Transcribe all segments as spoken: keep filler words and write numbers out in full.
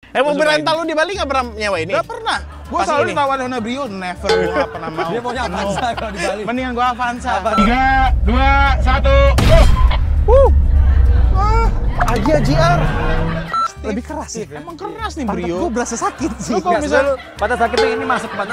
Eh, mobil rental lu di Bali nggak pernah nyewa ini? Gak pernah. Gue Pas selalu ini? ditawarin Honda Brio, never. Gue gak pernah mau. Dia maunya Avanza kalau di Bali. Mendingan gue Avanza. Tiga, dua, satu. Wuh. Wah, Agia G R. Lebih keras sih. Emang keras nih Pantat Brio. gue berasa sakit sih. Lu kalau Nggak, misalnya sebenarnya pada sakit tuh ini masuk ke pantat.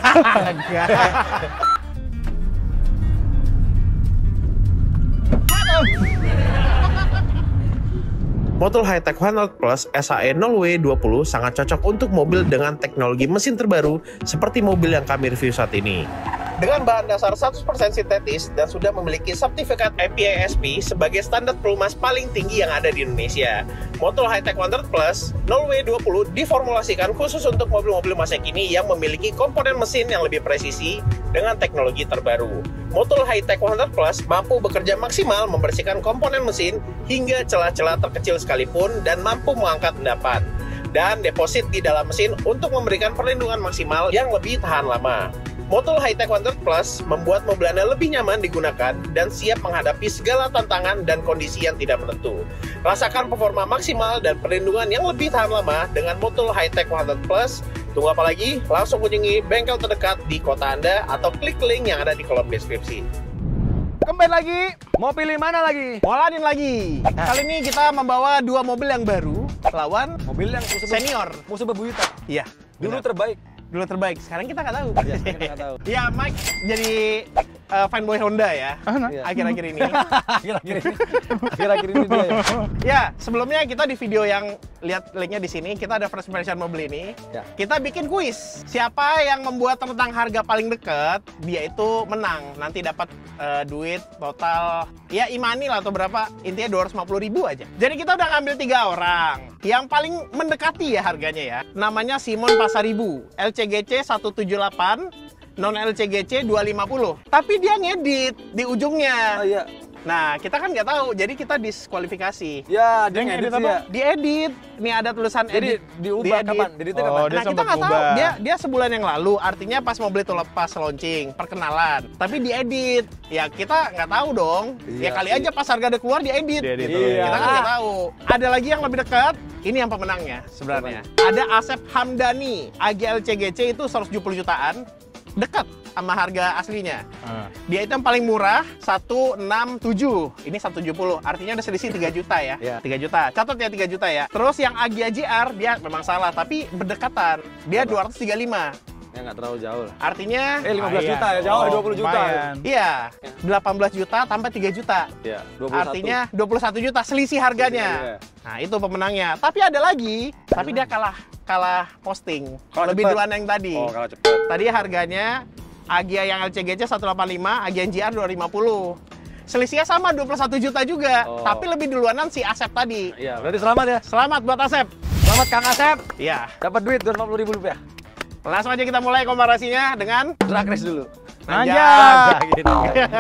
Motul Hi-Tech seratus Plus S A E nol W dua puluh sangat cocok untuk mobil dengan teknologi mesin terbaru seperti mobil yang kami review saat ini. Dengan bahan dasar seratus persen sintetis dan sudah memiliki sertifikat I P A S P sebagai standar pelumas paling tinggi yang ada di Indonesia. Motul Hi-Tech seratus Plus nol W dua puluh diformulasikan khusus untuk mobil-mobil masa kini yang memiliki komponen mesin yang lebih presisi dengan teknologi terbaru. Motul Hi-Tech seratus Plus mampu bekerja maksimal membersihkan komponen mesin hingga celah-celah terkecil sekalipun dan mampu mengangkat endapan dan deposit di dalam mesin untuk memberikan perlindungan maksimal yang lebih tahan lama. Motul Hi-Tech seratus Plus membuat mobil Anda lebih nyaman digunakan dan siap menghadapi segala tantangan dan kondisi yang tidak menentu. Rasakan performa maksimal dan perlindungan yang lebih tahan lama dengan Motul Hi-Tech seratus Plus. Tunggu apa lagi? Langsung kunjungi bengkel terdekat di kota Anda atau klik link yang ada di kolom deskripsi. Kembali lagi, Mau pilih mana lagi? Moladin lagi. Kali ini kita membawa dua mobil yang baru lawan Mobil yang musuh senior. musuh bebuyutan. Iya, Dulu benar. terbaik. Dulu terbaik. Sekarang kita nggak tahu. Ya, sekarang kita nggak tahu. Ya, Mike jadi uh, fanboy Honda ya. Iya. Akhir-akhir ini. Akhir-akhir ini. Akhir-akhir ini dia ya. Ya, sebelumnya kita di video yang lihat linknya di sini, kita ada first impression mobil ini. Ya. Kita bikin kuis. Siapa yang membuat tentang harga paling dekat, dia itu menang. Nanti dapat uh, duit total ya imani lah atau berapa, intinya dua ratus lima puluh ribu aja. Jadi kita udah ngambil tiga orang. Yang paling mendekati ya harganya ya. Namanya Simon Pasaribu, L C G C seratus tujuh puluh delapan, non L C G C dua ratus lima puluh. Tapi dia ngedit di ujungnya. Oh iya. Nah, kita kan nggak tahu, jadi kita diskualifikasi. Ya, dia Dia ngedit ngedit sih apa? ya. Diedit, ini ada tulisan Jadi edit. diubah diedit. kapan? Editnya Oh, kapan? dia Nah, kita sempat nggak tahu, ubah. dia dia sebulan yang lalu, artinya pas mobil itu lepas launching, perkenalan. Tapi diedit, ya kita nggak tahu dong. Iya ya kali sih. aja pas harga udah keluar diedit. Diedit Gitu. dulu. Kita kan Iya. nggak tahu. Ada lagi yang lebih dekat, ini yang pemenangnya sebenarnya. Ada Asep Hamdani, A G L C G C itu seratus tujuh puluh jutaan, dekat sama harga aslinya. Ah. Dia itu yang paling murah, seratus enam puluh tujuh. Ini seratus tujuh puluh, artinya udah selisih tiga juta ya. Iya. tiga juta. Catat ya tiga juta ya. Terus yang Agia J R, dia memang salah, tapi berdekatan. Dia dua ratus tiga puluh lima. Ya nggak terlalu jauh lah. Artinya, Eh lima belas Lumayan. juta ya, jauh Oh, dua puluh juta. lumayan. iya, delapan belas juta tambah tiga juta. Ya, dua puluh satu. Artinya dua puluh satu juta selisih harganya. Iya. Nah, itu pemenangnya. Tapi ada lagi, tapi dia kalah kalah posting. Kalah Lebih cepet. duluan yang tadi. Oh, kalau cepet. Tadi harganya Agia yang L C G C seratus delapan puluh lima, Agia J R dua ratus lima puluh. Selisihnya sama dua puluh satu juta juga, Oh. tapi lebih duluanan si Asep tadi. Iya, berarti selamat ya. Selamat buat Asep. Selamat Kang Asep. Iya. Dapat duit dua ratus lima puluh ribu rupiah. Langsung aja kita mulai komparasinya dengan Drag race dulu. Nanjak. Gitu.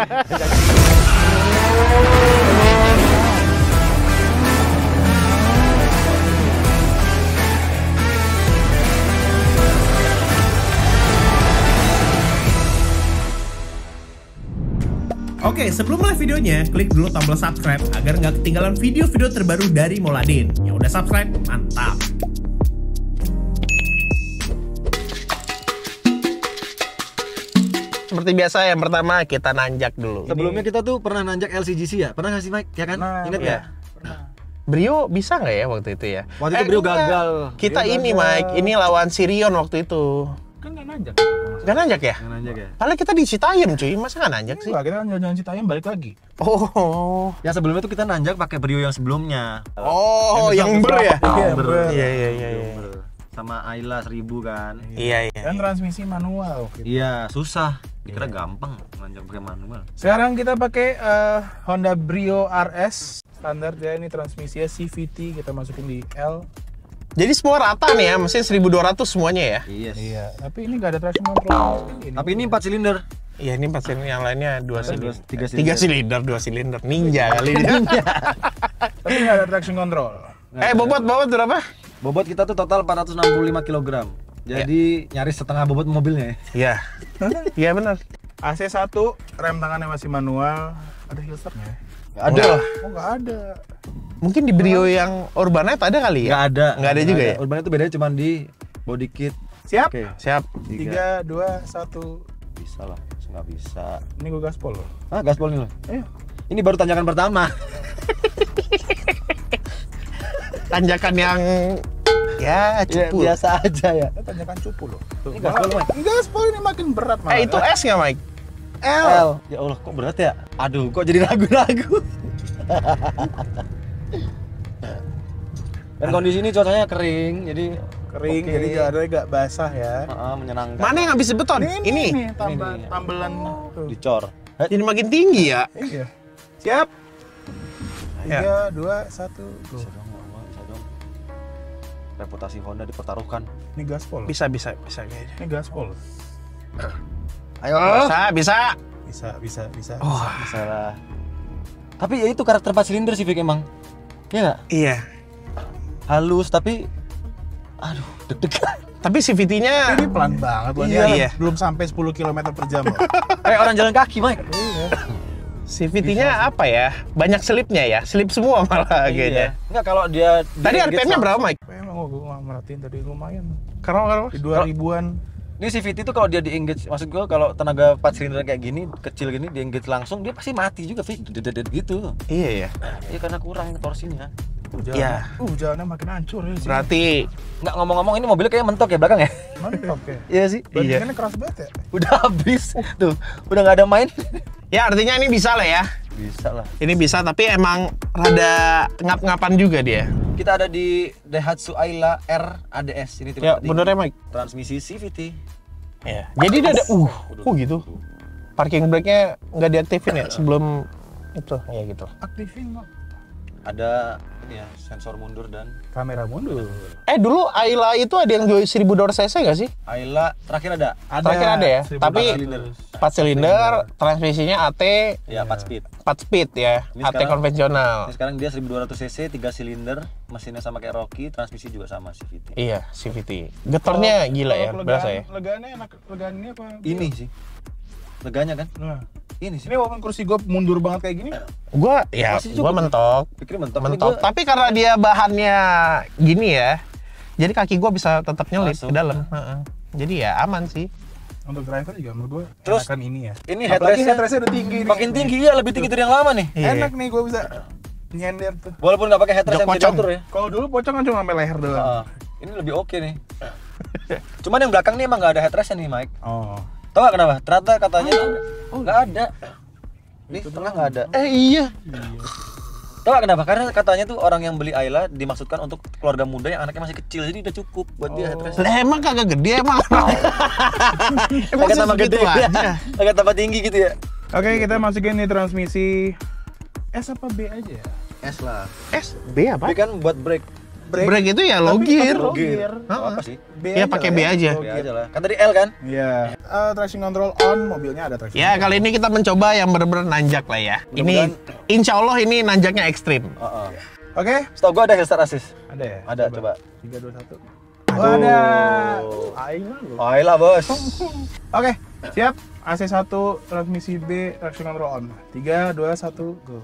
Oke, sebelum mulai videonya, klik dulu tombol subscribe agar nggak ketinggalan video-video terbaru dari Moladin. Yang udah subscribe, mantap! Seperti biasa yang pertama kita nanjak dulu. Sebelumnya kita tuh pernah nanjak L C G C ya? Pernah nggak sih Mike? Ya kan? Nah, Ingat ya. ya? Brio bisa nggak ya waktu itu ya? Waktu itu Eh, Brio enggak. gagal. Kita Brio ini gagal. Mike, ini lawan Sirion waktu itu. Kan nggak nanjak. Gak nanjak ya? Nggak nanjak ya? Padahal kita di Citayam cuy, masa nggak nanjak sih? Enggak, kita kan jalan-jalan Citayam balik lagi. Oh, Yang sebelumnya tuh kita nanjak pakai Brio yang sebelumnya. oh, yang Yang ber ya? Iya, Ber. ber. Iya, iya, iya, iya. Sama Ayla seribu kan. Iya, iya. Dan transmisi manual. Iya, susah. Dikira gampang nanjak pakai manual. Sekarang kita pakai eh, Honda Brio R S standar ya, ini transmisinya C V T, kita masukin di L. Jadi semua rata nih ya, mesin seribu dua ratus semuanya ya? Iya. Iya, tapi ini nggak ada traction control. Ini. Tapi ini empat silinder. Iya, ini pas ini yang lainnya dua Ada silinder. dua- tiga Tiga silinder. silinder, dua silinder. Ninja kali ini. Tapi nggak ada traction control. Eh, bobot bobot berapa? Bobot kita tuh total empat ratus enam puluh lima kilogram. Jadi nyaris setengah bobot mobilnya ya. Iya. Iya benar. A C satu, rem tangannya masih manual. Ada hilternya? Nggak ada. Oh nggak ada. Mungkin di Brio yang Urbanite ada kali ya? Nggak ada. Nggak ada juga ya? Urban itu bedanya cuma di body kit. Siap? Oke. Siap. Tiga, dua, satu. Bisa lah, nggak bisa. Ini gue gaspol loh. Ah, gaspol nih loh. Ayo. Ini baru tanjakan pertama. Tanjakan yang ya cupu. Ya, biasa aja ya. Kita tanyakan cupu loh. Tuh, Ini gaspol, malah- Mike. Gaspol ini makin berat malah. Eh itu S nggak Mike? L. L. Ya Allah, kok berat ya? Aduh, kok jadi ragu-ragu. Dan kondisi ini cuacanya kering, jadi Kering, oke. jadi jalannya gak basah ya. Ah, menyenangkan. Mana yang habis beton? Ini, Ini. nih, tambah, Ini. tambelan tuh. Dicor. Jadi makin tinggi ya. Iya. Siap? Ya. Tiga, dua, satu, go. Bisa dong, Mama, bisa dong. Reputasi Honda dipertaruhkan. Ini gaspol. Bisa bisa bisa kayaknya. Ini gaspol. Ayo, Bisa bisa. Bisa, bisa, bisa. Oh bisa lah. Tapi ya itu karakter empat silinder sih, Vic, emang. Iya nggak? iya. Halus tapi aduh, deg-degan. Tapi C V T-nya Ini pelan banget loh. Iya. Ini Iya. Belum sampai sepuluh kilometer per jam loh. Kayak orang jalan kaki, Mike. Iya. C V T-nya apa ya? Banyak selipnya ya. Selip semua malah kayaknya. Enggak, kalau dia Tadi di- R P M-nya berapa Mike? Emang gue gak merhatiin tadi lumayan. Karena karena Di dua ribuan. Ini C V T itu kalau dia di engage, maksud gua kalau tenaga empat silinder kayak gini, kecil gini di engage langsung, dia pasti mati juga, Vic. Dedet gitu. iya ya. Ya karena kurang torsinya. Jalannya, Iya. Uh, jalannya makin hancur ya sih. Berarti Nggak ngomong-ngomong, ini mobilnya kayak mentok ya belakang ya? Mantap ya. Iya sih. Bandingannya keras banget ya. Udah habis. Tuh, udah nggak ada main. ya artinya ini bisa lah ya. Bisa lah. Ini bisa tapi emang rada ngap-ngapan juga dia. Kita ada di Daihatsu Ayla R A D S ini tipe Ya tertinggi. bener ya Mike. Transmisi C V T. Ya. Jadi dia ada uh, kok gitu. Parking brake-nya nggak diaktifin ya sebelum itu ya gitu. Aktifin kok. Ada ya sensor mundur dan Kamera mundur. Eh dulu Ayla itu ada yang seribu dua ratus cc nggak sih? Ayla terakhir ada. Terakhir ada ya. seribu Tapi silinder. empat silinder, transmisinya A T Ya empat speed. empat speed ya. Ini A T sekarang- konvensional. Ini sekarang dia seribu dua ratus cc, tiga silinder, mesinnya sama kayak Rocky, transmisi juga sama C V T. Iya, C V T. Getarnya gila ya, Kalau berasa legaan- ya. Legaannya enak, legaan ini apa? Ini sih. Leganya kan? Nah, Ini sih. ini walaupun kursi gue mundur banget kayak gini, Gua ya, Masih gua cukup. mentok. Pikir mentok. Tapi Mentok. gua- Tapi karena dia bahannya gini ya. Jadi kaki gua bisa tetap nyelip Masuk. ke dalam. Heeh. Jadi ya aman sih. untuk driver juga menurut gue Terus, enakan ini ya. Ini Apalagi headrest-nya headrest-nya udah tinggi nih. makin tinggi ya, lebih tinggi dari yang lama nih. Iya. Enak nih gue bisa nyender tuh. Walaupun nggak pakai headrest Jok yang bisa pocong. diatur ya. Kalau dulu pocong kan cuma sampai leher doang. Ah, ini lebih oke nih. Cuman yang belakang nih emang nggak ada headrestnya nih, Mike. Oh. Tahu nggak kenapa? Ternyata katanya oh nggak ada. Nih tengah nggak ada. Eh iya. Tahu nggak kenapa? Karena katanya tuh orang yang beli Ayla dimaksudkan untuk keluarga muda yang anaknya masih kecil, jadi udah cukup buat dia headrest. Lah emang kagak gede emang. emang Agak tambah segitu gede ya. aja. Agak tambah tinggi gitu ya. Oke, kita masukin nih transmisi S apa B aja ya? S lah. S B apa? Tapi kan buat brake. Brake itu ya low Tapi- gear. tapi low gear. Oh, apa sih? B Ya pakai B lah aja. low Ya gear. aja lah. Kan tadi L kan? Iya. Eh, traction control on, mobilnya ada traction Ya control. kali ini kita mencoba yang benar-benar nanjak lah ya. Ini insya Allah ini nanjaknya ekstrim. Heeh. Oke, Setahu gua ada hill start assist. ada ya? Ada, coba. tiga, dua, satu. Oh, ada. Ayla loh. Oh, Ayla, Bos. Oke, siap. A C satu, transmisi B, traction control on. tiga, dua, satu, go.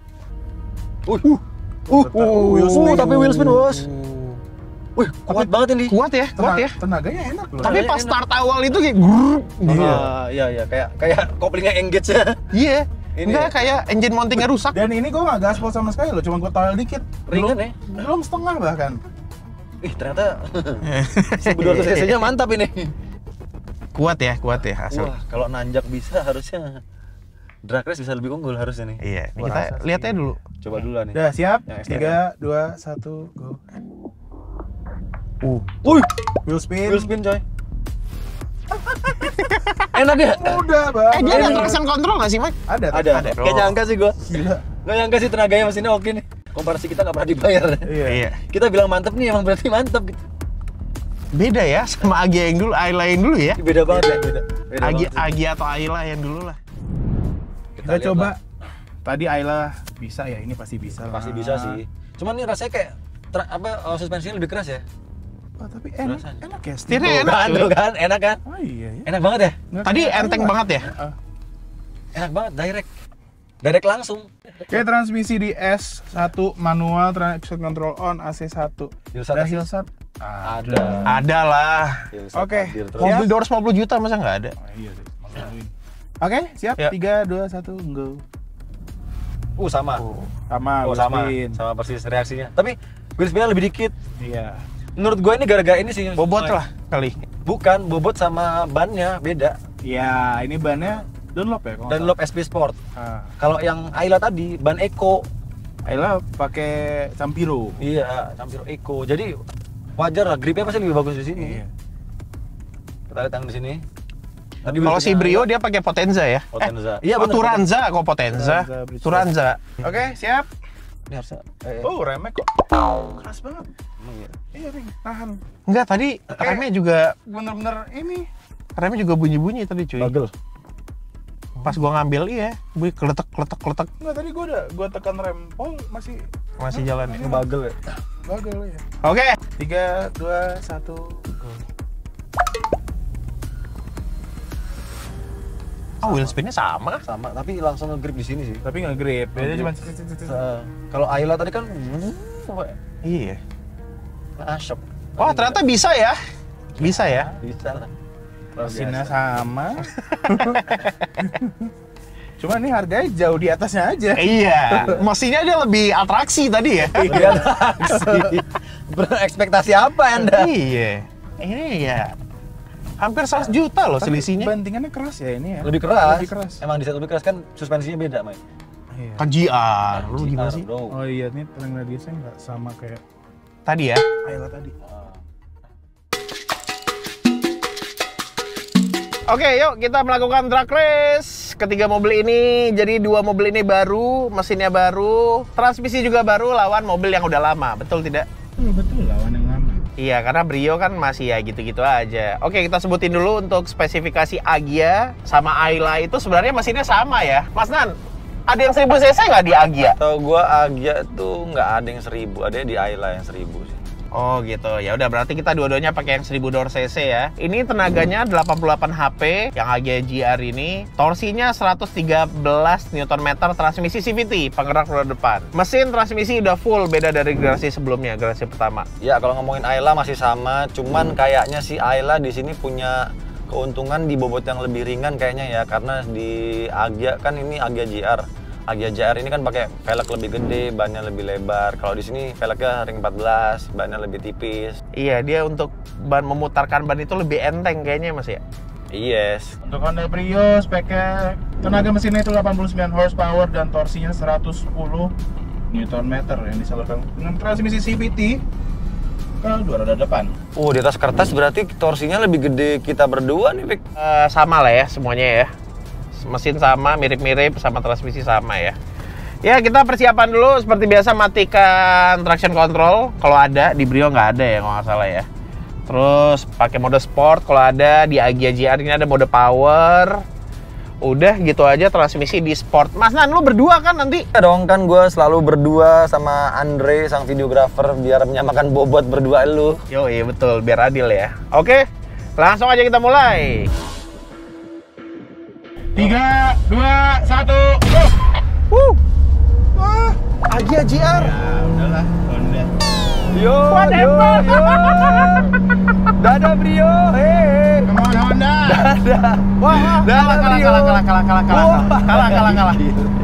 Uh, uh, uh, uh, Wheel spin. tapi wheel spin, Bos. Wih, kuat banget ini. Kuat ya, kuat ya. Tenaganya enak loh. Tapi Tenaganya pas enak. start awal itu kayak grrrr, gitu. Ah, iya iya kayak kayak koplingnya engage ya. Iya. Ini Enggak ya. kayak engine mountingnya rusak. Dan ini gue nggak gaspol sama sekali loh, cuma gue tolel dikit. Ringan Belum- ya? Belum setengah bahkan. Ih, ternyata seribu dua ratus cc-nya mantap ini. Kuat ya, kuat ya asal. Wah, kalau nanjak bisa harusnya drag race bisa lebih unggul harusnya nih. Iya, ini Gua kita rasa sih. lihat aja dulu. Coba dulu lah nih. Udah siap? Yang eksternal. tiga, dua, satu, go. Uh. Wih, Wheel spin. wheel spin coy. Enak ya? Udah, Bang. Eh dia ada traction control nggak sih, Mike? Ada. Ada. Ada. Gak nyangka sih gua. Gila. Gak nyangka sih tenaganya mesinnya oke nih. Komparasi kita nggak pernah dibayar. Iya. Iya. Kita bilang mantep nih, emang berarti mantep gitu. Beda ya sama Agia yang dulu, Ayla yang dulu ya. Beda banget ya. Beda. Beda Agia, banget sih. Agia atau Ayla yang dulu lah. Kita, lihat coba. lah. Tadi Ayla bisa ya, ini pasti bisa lah. Pasti bisa sih. Cuman nih rasanya kayak tra- apa oh, suspensinya lebih keras ya. Oh, tapi enak, Rasanya. enak ya. Setirnya Steve. enak. Kan, tuh kan, enak kan? Oh iya ya. Enak banget ya? Nggak Tadi kayak enteng Ayla. banget ya. Heeh. Enak banget, direct. direct langsung. Oke, transmisi di S satu manual, traction control on, A C satu. Hillsat Ada assist? Hillsat? Ada. Ada lah. Hillsat Oke. hadir terus. Mobil dua ratus lima puluh juta masa nggak ada? Oh, iya sih, manualin. Oke, siap. Ya. tiga, dua, satu, go. Uh sama. Sama, Oh wheel sama. spin. Sama persis reaksinya. Tapi wheel spinnya lebih dikit. Iya. Menurut gue ini gara-gara ini sih. Bobot lah kali. Bukan, bobot sama bannya beda. Iya, ini bannya Dunlop ya? kalau nggak Dunlop S P Sport. salah. Ah. Kalau yang Ayla tadi ban Eco. Ayla pakai Campiro. Iya, hampir Eco. Jadi wajar lah, gripnya pasti lebih bagus di sini. Iya. Kita lihat yang di sini. Tadi Kalau si wheelnya Brio dia pakai Potenza ya? Potenza. Eh, Iya, oh, bener, Turanza kok Potenza. Turanza, Bridgestone. Turanza. Oke, siap. Ini harusnya. Eh, Oh, remnya kok keras banget. emang iya. Iya, Ring. Tahan. Enggak, tadi remnya juga Bener-bener ini. remnya juga bunyi-bunyi tadi cuy. Bagel. Pas gua ngambil iya, bunyi kletek kletek kletek Enggak, tadi gua udah gua tekan rem pol masih masih jalan. Ini bagel ya. bagel ya. Oke. tiga, dua, satu, go. Oh, wheel spinnya sama. Sama, tapi langsung nge-grip di sini sih. Tapi nggak grip. Beda Nge-grip. cuma cicit cicit. Se- Kalau Ayla tadi kan Iya. asyap. Wah, ternyata bisa ya. Bisa ya. Bisa lah. Mesinnya sama. Cuma nih harganya jauh di atasnya aja. Iya. Mesinnya dia lebih atraksi tadi ya. Lihat sih. Berekspektasi apa Anda? Iya. Ini ya hampir seratus juta loh Tapi selisihnya. bantingannya keras ya ini ya. Lebih keras. Lebih keras. Emang desain lebih keras kan suspensinya beda, Mai. Iya. Kan G R. Lu gimana sih? Bro. Oh iya, nih terang radiusnya nggak sama kayak Tadi ya. Ayla tadi. Oke, yuk kita melakukan drag race. Ketiga mobil ini, jadi dua mobil ini baru, mesinnya baru, transmisi juga baru lawan mobil yang udah lama, betul tidak? Betul, betul lawan yang lama. Iya, karena Brio kan masih ya gitu-gitu aja. Oke, kita sebutin dulu untuk spesifikasi Agya sama Ayla itu sebenarnya mesinnya sama ya. Mas Nan, ada yang seribu cc nggak di Agya? Tahu gua Agya tuh nggak ada yang seribu, ada di Ayla yang seribu sih. Oh gitu, ya udah berarti kita dua-duanya pakai yang seribu door cc ya. Ini tenaganya delapan puluh delapan H P, yang Agya G R ini. Torsinya seratus tiga belas newton meter, transmisi C V T, penggerak roda depan. Mesin transmisi udah full, beda dari generasi sebelumnya, generasi pertama. Ya kalau ngomongin Ayla masih sama, cuman kayaknya si Ayla di sini punya keuntungan di bobot yang lebih ringan kayaknya ya, karena di Agya kan ini Agya G R. Agya J R ini kan pakai velg lebih gede, bannya lebih lebar. Kalau di sini velgnya ring empat belas, bannya lebih tipis. Iya, dia untuk ban memutarkan ban itu lebih enteng kayaknya Mas ya. Yes. Untuk Honda Brio speknya tenaga mesinnya itu delapan puluh sembilan horsepower dan torsinya seratus sepuluh newton meter yang disalurkan dengan transmisi C V T ke dua roda depan. Oh, di atas kertas berarti torsinya lebih gede kita berdua nih, Vic. Eh, sama lah ya semuanya ya. Mesin sama, mirip-mirip, sama transmisi sama ya. Ya, kita persiapan dulu seperti biasa, matikan traction control kalau ada. Di Brio nggak ada ya kalau nggak salah ya. Terus pakai mode sport kalau ada. Di Agya G R ini ada mode power. Udah gitu aja, transmisi di sport. Mas Nan, lu berdua kan nanti? Ya dong, kan gue selalu berdua sama Andre sang videografer biar menyamakan bobot berdua lu. Yo, iya betul, biar adil ya. Oke, langsung aja kita mulai. Tiga, dua, satu, go! Wuh. Wah, Agya G R. Ya udahlah, Honda. Yo, yo, yo. Dadah Brio, hei. Come on Honda! Dadah. Wah, wah. Kalah, kalah, kalah, kalah, kalah, kalah, kalah, kalah, kalah, kalah.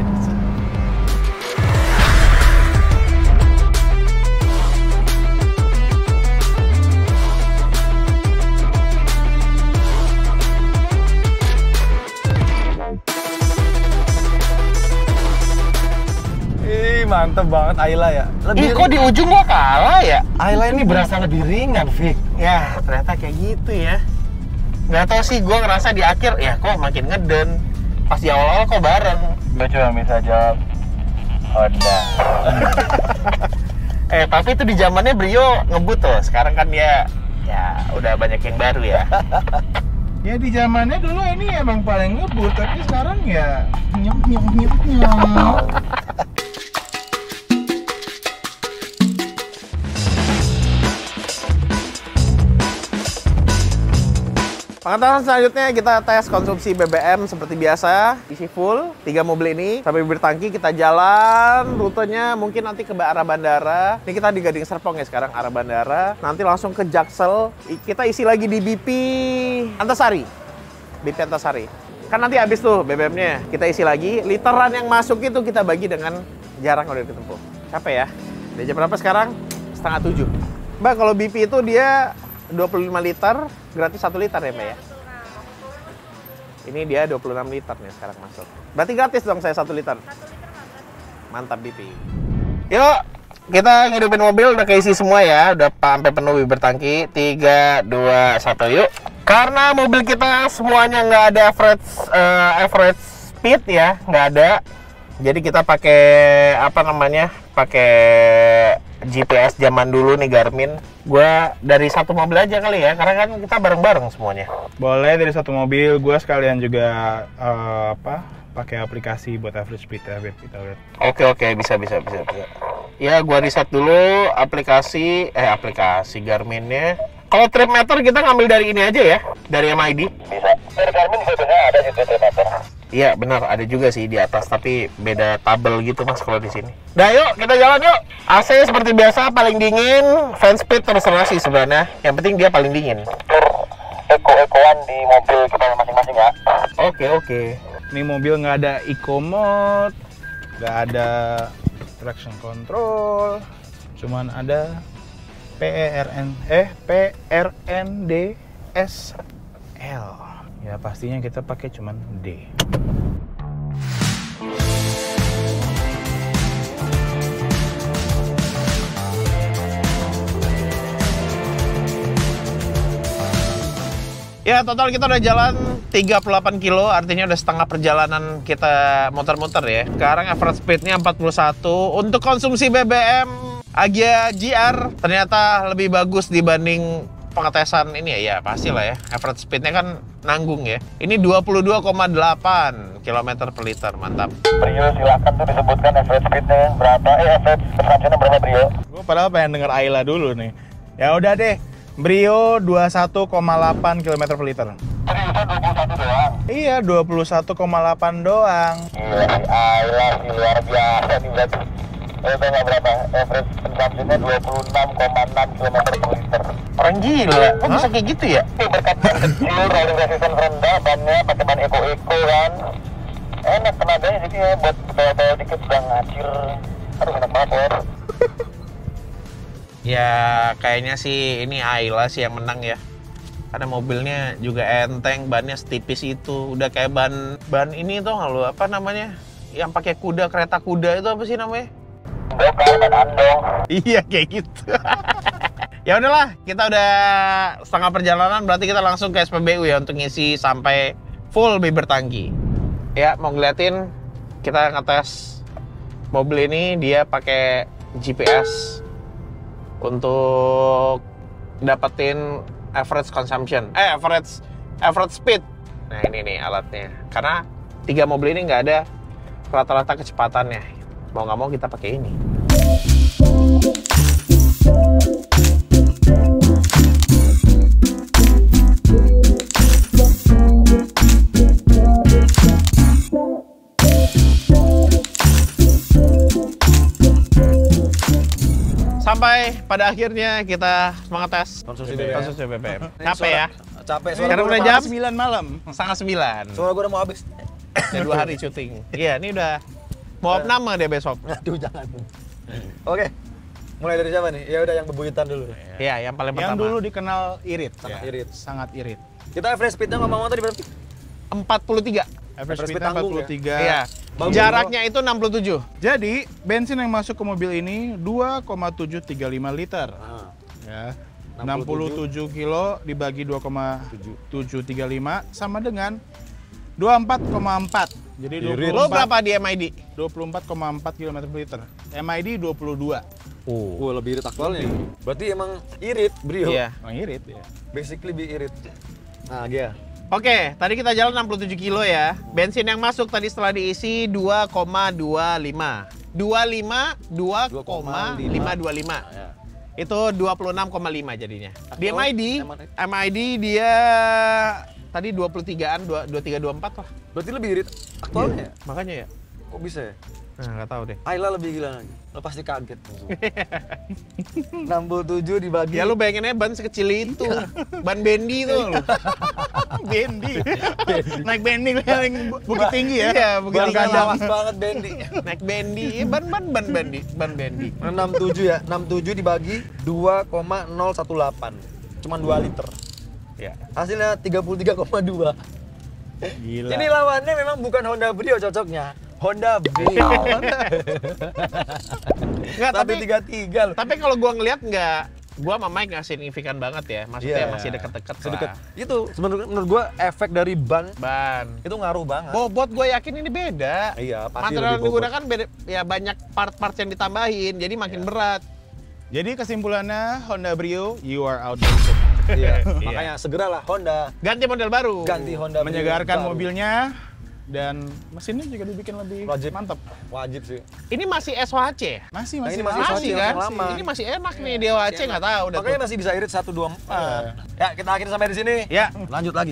Ih, mantep banget Ayla ya. Ih, kok di ujung gua kalah ya? Ayla ini berasa lebih ringan, Vic. Ya, ternyata kayak gitu ya. Nggak tahu sih, gue ngerasa di akhir ya kok makin ngeden. Pas di awal-awal kok bareng. Gue cuma bisa jawab Honda. Eh, tapi itu di zamannya Brio ngebut tuh. Sekarang kan dia ya udah banyak yang baru ya. Ya di zamannya dulu ini emang paling ngebut, tapi sekarang ya nyep nyep nyep nyep. Pengetesan selanjutnya kita tes konsumsi B B M seperti biasa, isi full tiga mobil ini sampai bibir tangki. Kita jalan rutenya mungkin nanti ke arah bandara. Ini kita di Gading Serpong ya sekarang, arah bandara. Nanti langsung ke Jaksel. Kita isi lagi di B P Antasari. B P Antasari. Kan nanti habis tuh B B M-nya. Kita isi lagi. Literan yang masuk itu kita bagi dengan jarak yang udah ditempuh. Capek ya? Udah jam berapa sekarang? Setengah tujuh. Mbak, kalau B P itu dia dua puluh lima liter, gratis satu liter ya Mbak ya? Ini dia dua puluh enam liter nih sekarang masuk. Berarti gratis dong saya satu liter? Mantap B P. Yuk, kita ngidupin mobil, udah keisi semua ya. Udah sampai penuh bibir tangki. tiga, dua, satu, yuk. Karena mobil kita semuanya nggak ada average, uh, average speed ya, nggak ada. Jadi kita pakai apa namanya? Pakai G P S zaman dulu nih Garmin. Gua dari satu mobil aja kali ya, karena kan kita bareng-bareng semuanya. Boleh dari satu mobil, gua sekalian juga uh, apa? Pakai aplikasi buat average speed ya, biar kita lihat. Oke oke, bisa bisa bisa bisa. Ya, gua riset dulu aplikasi eh aplikasi Garminnya. Kalau trip meter kita ngambil dari ini aja ya, dari M I D. Bisa. Dari Garmin sebenarnya ada juga trip meter. Iya benar, ada juga sih di atas, tapi beda tabel gitu mas kalau di sini. Dah yuk, kita jalan yuk. A C seperti biasa paling dingin, fan speed terserah sih sebenarnya. Yang penting dia paling dingin. Eko-ekoan di mobil kita masing-masing ya. Oke oke. Ini mobil nggak ada eco mode, nggak ada traction control, cuman ada P R N eh P R N D S L. Ya pastinya kita pakai cuman D. Ya, total kita udah jalan tiga puluh delapan kilo, artinya udah setengah perjalanan kita muter-muter ya. Sekarang average speednya empat puluh satu. Untuk konsumsi B B M Agya G R ternyata lebih bagus dibanding pengetesan ini ya. Ya pastilah ya, average speednya kan nanggung ya. Ini dua puluh dua koma delapan kilometer per liter, mantap. Brio silakan tuh disebutkan average speednya berapa, eh average consumption berapa Brio? Gue padahal pengen denger Ayla dulu nih. Ya udah deh, Brio dua puluh satu koma delapan kilometer per liter. Seriusan dua puluh satu doang? Iya, dua puluh satu koma delapan doang. Gila nih, Ayla sih luar biasa nih berarti. Eh, itu nggak berapa? Average consumption-nya dua puluh enam koma enam kilometer per liter. Orang gila, kok bisa kayak gitu ya? Ini berkat ban kecil, rolling resistance rendah, bannya pakai ban eco-eco kan. Enak tenaganya jadi ya, buat tol-tol dikit udah ngacir. Aduh enak banget ya. Ya kayaknya sih ini Ayla sih yang menang ya. Karena mobilnya juga enteng, bannya setipis itu. Udah kayak ban ban ini tuh nggak lu apa namanya? Yang pakai kuda, kereta kuda itu apa sih namanya? Dokar, ban andong. Iya kayak gitu. Ya udahlah, kita udah setengah perjalanan, berarti kita langsung ke S P B U ya untuk ngisi sampai full bibir tangki. Ya mau ngeliatin kita ngetes mobil ini, dia pakai G P S untuk dapetin average consumption, eh average average speed. Nah ini nih alatnya. Karena tiga mobil ini nggak ada rata-rata kecepatannya. Mau nggak mau kita pakai ini. Sampai pada akhirnya kita mengetes Konsumsi B B M. konsumsi B B M. Capek ya? Capek, suara Sekarang gua udah mau jam habis. sembilan malam. setengah sembilan. Suara gue udah mau habis. Udah dua hari syuting. Iya, ini udah mau opname dia besok. Aduh, jangan. Oke. Mulai dari siapa nih? Ya udah yang bebuyutan dulu. Iya, yang paling Yang pertama. dulu dikenal irit, Sangat ya. irit. Sangat irit. Kita average speednya ngomong tadi berapa? empat puluh tiga. Average speed speednya tanggung empat puluh tiga. Iya. Bagus. Jaraknya itu enam puluh tujuh. Jadi, bensin yang masuk ke mobil ini dua koma tujuh tiga lima liter. Nah, Ya. enam puluh tujuh kilo dibagi dua koma tujuh tiga lima sama dengan dua puluh empat koma empat. Jadi Irit. Lo dua puluh empat, berapa di M I D? dua puluh empat koma empat kilometer per liter. M I D dua puluh dua. Oh. Wah, lebih irit aktualnya. Berarti emang irit, Brio. Iya. Emang irit ya. Basically lebih irit. Nah, dia. Oke, tadi kita jalan enam puluh tujuh kilo ya. Bensin yang masuk tadi setelah diisi dua koma dua lima. dua puluh lima, dua koma lima dua lima. Ya. Itu dua puluh enam koma lima jadinya. Di M I D, M I D. M I D dia tadi dua puluh tigaan, dua puluh tiga dua puluh empat lah. Berarti lebih irit aktualnya ya? Makanya ya. Kok bisa ya? Nah, nggak tahu deh. Ayla lebih gila lagi. Lo pasti kaget. enam puluh tujuh dibagi. Ya lu bayanginnya ban sekecil itu. Ban bendi tuh lu. Bendi. Naik bendi yang bukit tinggi ya. Iya, bukit Ban tinggi. kadang banget bendi. Naik bendi. Iya, ban ban ban bendi, ban bendi. enam puluh tujuh ya. enam puluh tujuh dibagi dua koma nol satu delapan. Cuman dua liter. Ya. Hasilnya tiga puluh tiga koma dua. Gila. Ini lawannya memang bukan Honda Brio cocoknya. Honda Brio. Nggak, Tapi tapi tiga tiga loh. tapi kalau gua ngelihat nggak, gua sama Mike nggak signifikan banget ya. Maksudnya Iya. masih deket-deket Sedikit. lah. Itu sebenarnya menurut gua efek dari ban Ban. itu ngaruh banget. Bobot gue yakin ini beda. Iya, pasti Material yang lebih bobot. digunakan beda, ya banyak part-part yang ditambahin, jadi makin Iya. berat. Jadi kesimpulannya Honda Brio, you are outdated. Iya. Makanya segeralah Honda Ganti model baru. ganti Honda Brio Menyegarkan baru. mobilnya dan mesinnya juga dibikin lebih Wajib. mantap. Wajib sih. Ini masih S W H C. Masih Nah, masih ini masih Masih, S W H C kan? yang lama. Ini masih enak nih di S W H C, nggak tahu udah Makanya tuh. masih bisa irit seratus dua puluh empat. Ya, kita akhiri sampai di sini. Ya, Lanjut lagi.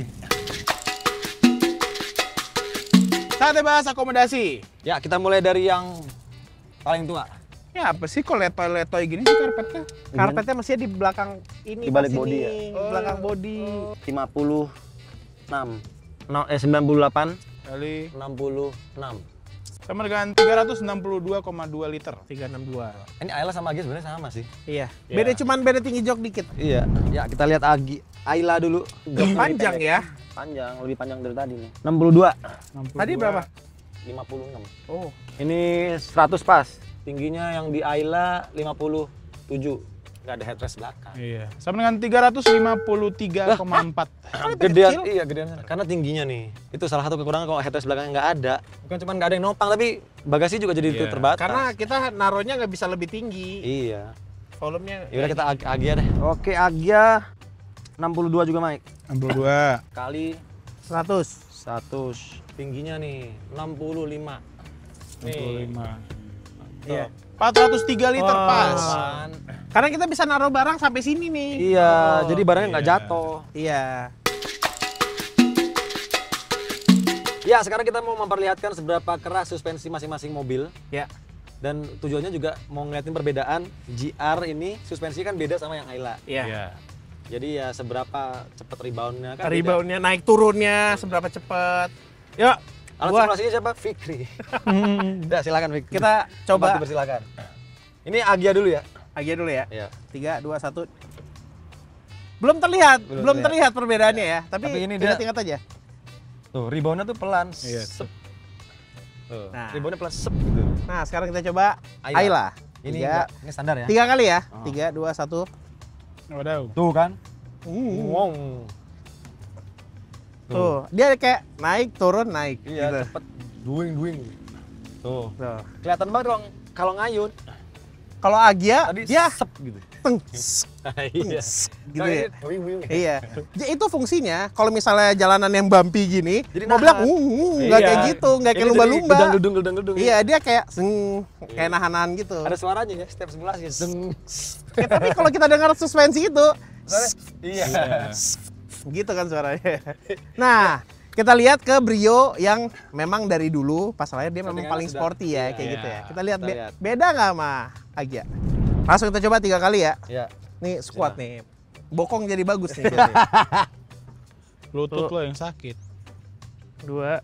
Saatnya bahas akomodasi. Ya, kita mulai dari yang paling tua. Ya apa sih kok letoy-letoy gini sih karpetnya? karpetnya masih di belakang ini. Di balik pas bodi ini, ya? di belakang bodi. lima puluh enam. No, eh sembilan puluh delapan, Kali enam puluh enam. sama dengan tiga ratus enam puluh dua koma dua liter. tiga enam dua. Ini Ayla sama Agi sebenarnya sama sih. Iya. Ya. Beda cuman beda tinggi jok dikit. Iya. Ya, kita lihat Agi. Ayla dulu. Panjang ya. Panjang, lebih panjang dari tadi nih. enam puluh dua. Tadi berapa? lima puluh enam. Oh. Ini seratus pas. Tingginya yang di Ayla lima puluh tujuh. Nggak ada headrest belakang. Iya. Sama dengan tiga ratus lima puluh tiga koma empat. Gedean, iya gedean. Karena tingginya nih. Itu salah satu kekurangan kalau headrest belakangnya nggak ada. Bukan cuma nggak ada yang nopang, tapi bagasi juga jadi Iya. terbatas. Karena kita naruhnya nggak bisa lebih tinggi. Iya. Volumenya. Yaudah kita Ag Agia deh. Oke, Agia enam puluh dua juga, Mike. enam puluh dua. Kali seratus. seratus. Tingginya nih enam puluh lima. enam puluh lima. Iya. empat ratus tiga liter Oh. pas. Kan? Karena kita bisa naruh barang sampai sini nih. Iya, Oh, jadi barangnya nggak iya. jatuh. Iya. Ya, sekarang kita mau memperlihatkan seberapa keras suspensi masing-masing mobil. Ya. Dan tujuannya juga mau ngeliatin perbedaan G R ini suspensi kan beda sama yang Ayla. Iya. Jadi ya seberapa cepet reboundnya kan beda. Reboundnya naik turunnya seberapa cepat. Yuk, Alat Gua- simulasinya siapa? Fikri. Udah silakan Fikri. kita coba Dipersilakan. Ini Agia dulu ya. Agia dulu ya. Iya. Tiga, dua, satu. Belum terlihat, belum, Belum terlihat perbedaannya ya. Tapi, Tapi ini dia- ingat-ingat aja. Tuh, reboundnya tuh pelan. Iya. Sep. Tuh, Nah. reboundnya pelan sep gitu. Nah, sekarang kita coba Ayla. Ayla. Ini Tiga, enggak, ini standar ya. tiga kali ya. Oh. Tiga, dua, satu. Waduh. Tuh kan. Uh, Wow. Tuh, dia kayak naik, turun, naik. Iya, gitu. cepet. Duing duing. Tuh. Tuh. Kelihatan banget dong kalau ngayun. Kalau Agia, Tadi dia sep gitu. teng, Iya. gitu ya. Wing wing. Iya. Jadi itu fungsinya. Kalau misalnya jalanan yang bumpy gini, Jadi mobilnya nahan. uh, uh, nggak Iya. kayak gitu, nggak kayak Ini lumba-lumba. Gedang gedung gedang gedung. Iya, dia kayak seng, kayak nahan-nahan gitu. Ada suaranya ya, step simulasi. Deng. Ya, tapi kalau kita dengar suspensi itu, Iya. gitu kan suaranya. Nah, kita lihat ke Brio yang memang dari dulu pas lahir dia memang Kedengaran paling sudah- sporty ya, iya, kayak gitu ya. iya. Kita lihat Kita be- lihat. beda nggak sama Agia? Langsung kita coba tiga kali ya. Iya. Nih squat Coba. nih. Bokong jadi bagus nih. berarti. Lutut Tuh. lo yang sakit. Dua.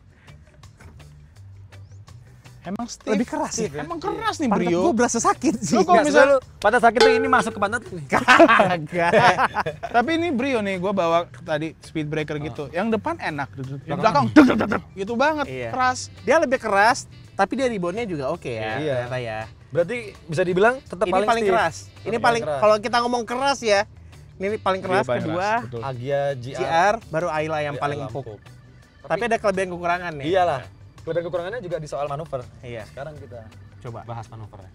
Emang stiff. Lebih keras ya? Emang keras nih Pantat Brio. gue berasa sakit sih. Lu kalau Nggak, misal- sebenarnya lu pada sakit tuh ini masuk ke pantat nih. Kagak. Tapi ini Brio nih, gua bawa tadi speed breaker gitu. Yang depan enak, yang belakang Belakang. deg, deg, deg, deg. gitu banget, Iya. keras. Dia lebih keras, tapi dia reboundnya juga oke ya. Iya. Ternyata ya. Berarti bisa dibilang tetap Ini paling, paling, stiff. keras. Ini Tetap paling keras. kalau kita ngomong keras ya. Ini paling keras, Brio paling kedua keras, betul. Agia G R. G R, baru Ayla yang Iya, paling Ayla empuk. empuk. Tapi ada kelebihan kekurangan nih. Iyalah. Kelebihan kekurangannya juga di soal manuver. Iya. Sekarang kita Coba. bahas manuvernya.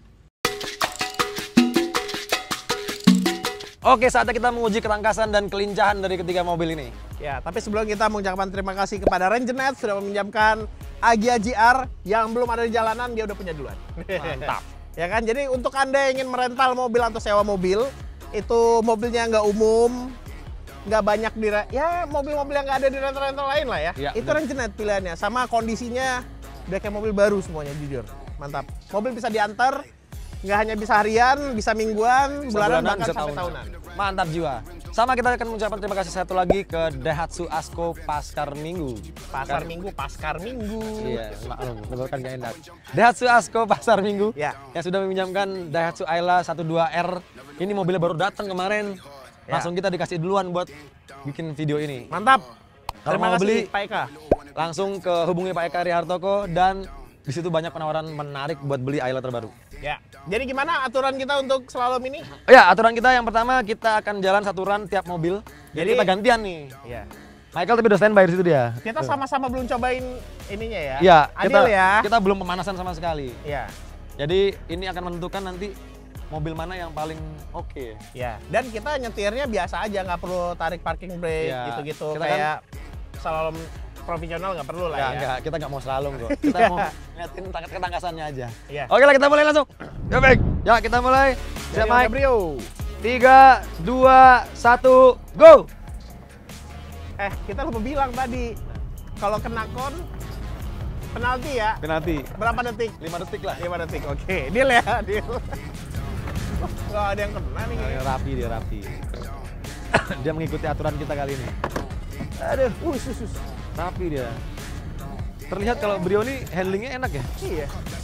Oke, saatnya kita menguji ketangkasan dan kelincahan dari ketiga mobil ini. Ya, tapi sebelum kita mengucapkan terima kasih kepada Rangenet sudah meminjamkan Agia G R yang belum ada di jalanan, dia udah punya duluan. Mantap. Ya kan, jadi untuk Anda yang ingin merental mobil atau sewa mobil, itu mobilnya nggak umum, nggak banyak di ya mobil-mobil yang nggak ada di rental-rental lain lah ya. Ya, itu bener. Rangenet pilihannya, sama kondisinya udah kayak mobil baru semuanya jujur, mantap. Mobil bisa diantar, nggak hanya bisa harian, bisa mingguan, bulanan, bahkan bisa sampai tahunan. tahunan. Mantap jiwa. Sama kita akan mengucapkan terima kasih satu lagi ke Daihatsu Asko Paskar Minggu. Pasar Minggu, Paskar Minggu. Iya, maklum, betul kan gak enak. Daihatsu Asko Pasar Minggu Ya. yang sudah meminjamkan Daihatsu Ayla satu dua R. Ini mobilnya baru datang kemarin. Ya. Langsung kita dikasih duluan buat bikin video ini. Mantap. Kalau Terima mau kasih beli, Pak Eka. langsung ke hubungi Pak Eka Rihartoko dan di situ banyak penawaran menarik buat beli Ayla terbaru. Ya. Jadi gimana aturan kita untuk slalom ini? Oh ya, aturan kita yang pertama kita akan jalan satu run tiap mobil. Jadi, Jadi- kita gantian nih. Ya. Michael tapi udah standby di situ dia. Kita sama-sama belum cobain ininya ya. Iya, Adil kita, ya. kita belum pemanasan sama sekali. Iya. Jadi ini akan menentukan nanti mobil mana yang paling oke. Ya. Dan kita nyetirnya biasa aja, nggak perlu tarik parking brake Iya. gitu-gitu. Kita kan- Kayak slalom profesional nggak perlu lah Ya, ya. enggak, kita nggak mau slalom kok. Kita Iya. mau ngeliatin tangkat ketangkasannya aja. Iya. Oke lah, kita mulai langsung. Ya baik. Ya kita mulai. Siap Dari Mike. Gabriel. Tiga, dua, satu, go. Eh, kita lupa bilang tadi. Kalau kena kon, penalti ya. Penalti. Berapa detik? lima detik lah. lima detik, oke. Deal ya, deal. Nggak ada yang kena nih. Dia rapi, dia rapi. Dia mengikuti aturan kita kali ini. Aduh, us, us, us. Rapi dia. Terlihat kalau Brio ini handlingnya enak ya. Iya.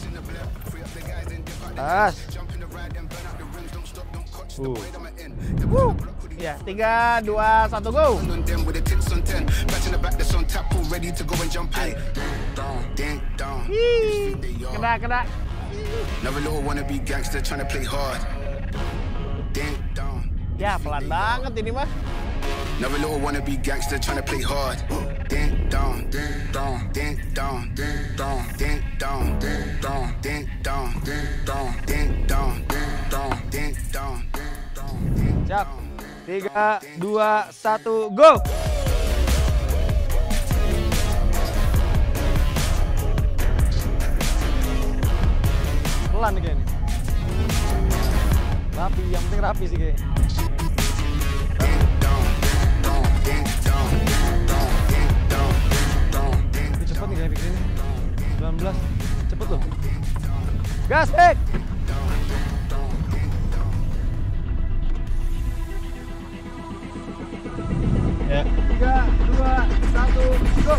Tas. Uh. Wuh. Ya, tiga, dua, satu, go. on them with the tips on ten. Batch in the back that's on tap, all ready to go and jump in. Down, ding, down. Hii. Kena, kena. Never little wanna be gangster trying to play hard. Ding, down. Ya, pelan banget ini mah. Never little wanna be gangster trying to play hard. Ding, down, ding, down, ding, down, ding, down, ding, down, ding, down, ding, down, ding, down, ding, down, ding, down, ding, down, ding, down. Siap. Tiga, dua, satu, go. Pelan nih kayaknya. Rapi, yang penting rapi sih kayaknya. Ini cepet nih kayak begini. sembilan belas, cepet loh. Gas, Bek! Ya. Tiga, dua, satu, go!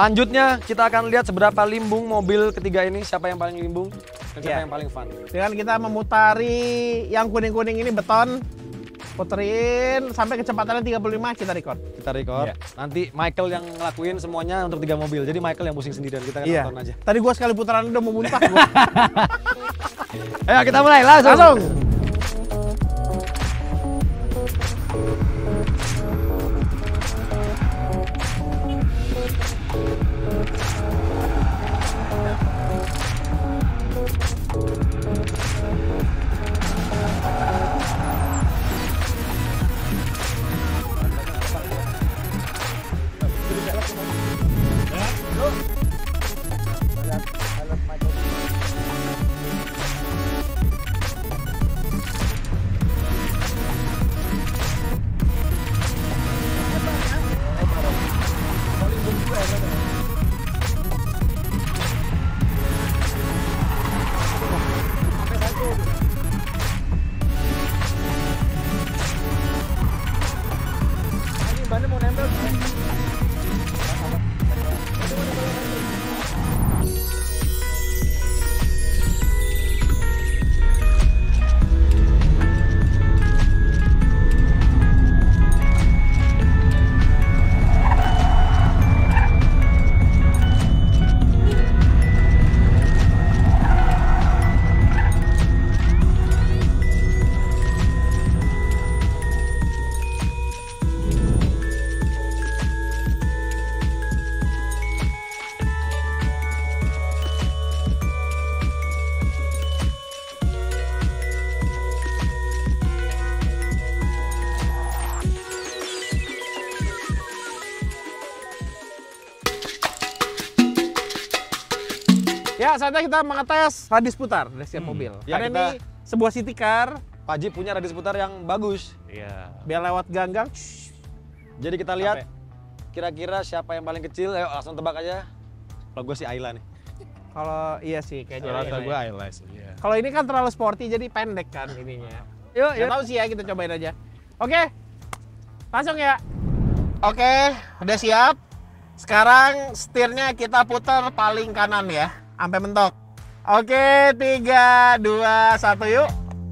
Selanjutnya kita akan lihat seberapa limbung mobil ketiga ini, siapa yang paling limbung dan siapa Iya. yang paling fun. Dengan kita memutari yang kuning-kuning ini beton, puterin sampai kecepatannya tiga puluh lima, kita record. Kita record. Iya. Nanti Michael yang ngelakuin semuanya untuk tiga mobil. Jadi Michael yang pusing sendirian, kita kan Iya. nonton aja. Tadi gua sekali putaran udah mau muntah gua. Ayo kita mulai langsung. Langsung. Ya, saatnya kita mengetes radius putar dari setiap mobil. Ya, Karena kita- ini sebuah city car, Pak Ji punya radius putar yang bagus. Iya. biar lewat ganggang. Jadi kita lihat kira-kira siapa yang paling kecil. Ayo langsung tebak aja. Kalau gue si Ayla nih. Kalau iya sih kayaknya. Rata ini. gue eyelash. Iya. Kalau ini kan terlalu sporty jadi pendek kan ininya. Yuk, Nggak tahu sih ya, kita cobain aja. Oke, langsung ya. Oke, udah siap. Sekarang setirnya kita putar paling kanan ya, sampai mentok. Oke, tiga, dua, satu, yuk.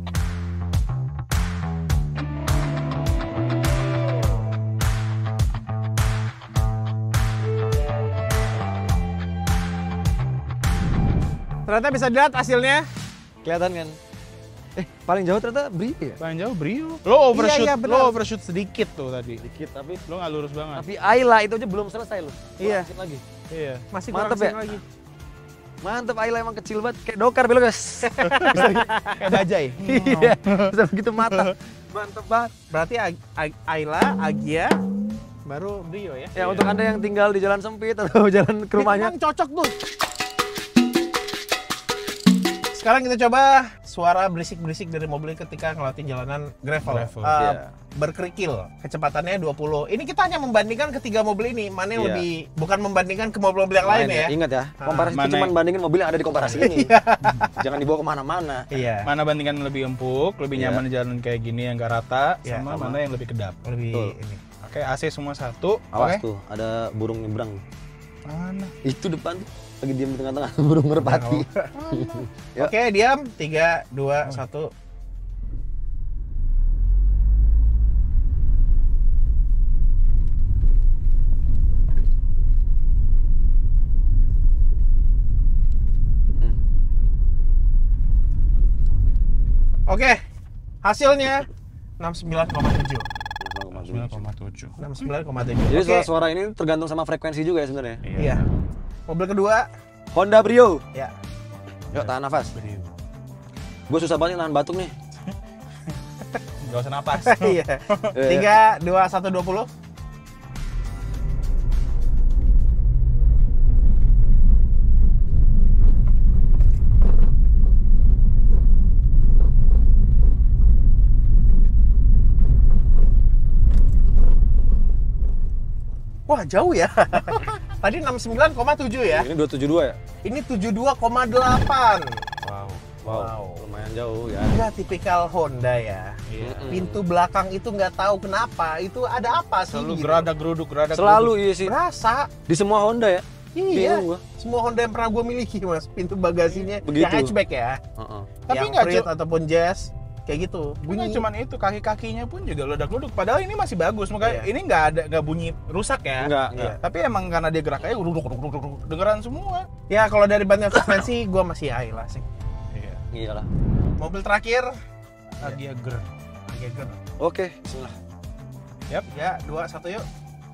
Ternyata bisa dilihat hasilnya. Kelihatan kan? Eh, paling jauh ternyata Brio ya? Paling jauh Brio. Lo overshoot, Iya, iya, benar. lo overshoot sedikit tuh tadi. Dikit, tapi Lo nggak lurus banget. tapi Ayla itu aja belum selesai loh. Iya. Kurang dikit lagi. Iya. Masih Mantep kurang ya? lagi. Mantep, Ayla emang kecil banget. Kayak dokar belok guys. Kayak bajai. Iya, bisa begitu mata. Mantep banget. Berarti Ag- Ag- Ayla, Agia, baru Brio ya. Ya untuk Anda yang tinggal di jalan sempit atau jalan ke rumahnya. Emang cocok tuh. Sekarang kita coba suara berisik-berisik dari mobil ketika ngelewatin jalanan gravel. Gravel, Eh, iya. Berkerikil, kecepatannya dua puluh. Ini kita hanya membandingkan ketiga mobil ini, mana yang Iya. lebih, bukan membandingkan ke mobil-mobil yang lain ya. Ingat ya, komparasi Mana itu cuma yang- bandingin mobil yang ada di komparasi ini. Jangan dibawa kemana-mana. Iya. Mana bandingkan lebih empuk, lebih Iya. nyaman di jalan kayak gini yang gak rata, Iya, sama, sama. mana yang lebih kedap. Lebih Betul. ini. Oke, A C semua satu. Awas Oke. tuh, ada burung nyebrang. Mana? Itu depan tuh, lagi diam di tengah-tengah burung merpati. Ya. Oke, diam. tiga, dua, satu. Oke, hasilnya enam puluh sembilan koma tujuh. sembilan koma tujuh. enam puluh sembilan koma tujuh. Jadi Oke, suara-suara ini tergantung sama frekuensi juga ya sebenarnya. iya. Mobil kedua, Honda Brio. ya. Yuk tahan nafas. Gue susah banget nahan batuk nih. Gak usah napas. Iya. tiga, dua, satu, dua puluh. Wah, jauh ya. Tadi enam puluh sembilan koma tujuh ya. Ini dua tujuh dua ya? Ini tujuh puluh dua koma delapan. Wow. Wow. Lumayan jauh ya. Ya, tipikal Honda ya. Iya. Pintu belakang itu nggak tahu kenapa. Itu ada apa sih? Selalu gitu. geradak geruduk geradak. Selalu iya sih. Berasa. Di semua Honda ya. Iya, Bingung gua. semua Honda yang pernah gue miliki mas, pintu bagasinya Begitu. yang hatchback ya, Heeh. Tapi yang nggak Prius cu- ataupun Jazz, kayak gitu. Bunyi cuman itu, kaki-kakinya pun juga ledak-leduk. Padahal ini masih bagus, makanya Iya. ini nggak ada nggak bunyi rusak ya. Enggak, Iya. enggak. Tapi emang karena dia geraknya uruk uruk uruk uruk dengeran semua. Ya kalau dari ban suspensi, gue masih Ayla sih. Iya. Iyalah. Mobil terakhir, Agya Ger. Jager. Oke, bismillah. Ya, dua, satu yuk.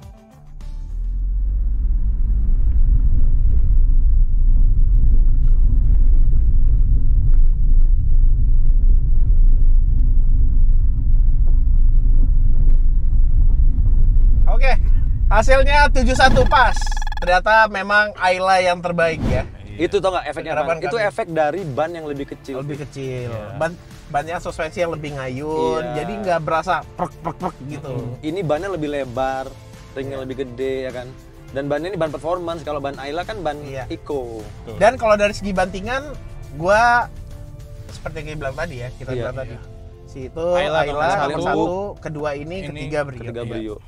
Oke, hasilnya tujuh satu pas. Ternyata memang Ayla yang terbaik ya. Itu tau nggak efeknya Harapan apa? Itu kami. efek dari ban yang lebih kecil. Lebih kecil. Iya. Ban bannya suspensi yang lebih ngayun, Iya. jadi nggak berasa prek prek prek gitu. Ini bannya lebih lebar, ringnya lebih gede ya kan. Dan bannya ini ban performance. Kalau ban Ayla kan ban Iya. eco. Dan kalau dari segi bantingan, gua seperti yang kita bilang tadi ya, kita Iya, bilang tadi. iya. Si itu Ayla Ayla, nomor nomor satu, satu, kedua ini, ini ketiga Brio. Ketiga Iya. Brio.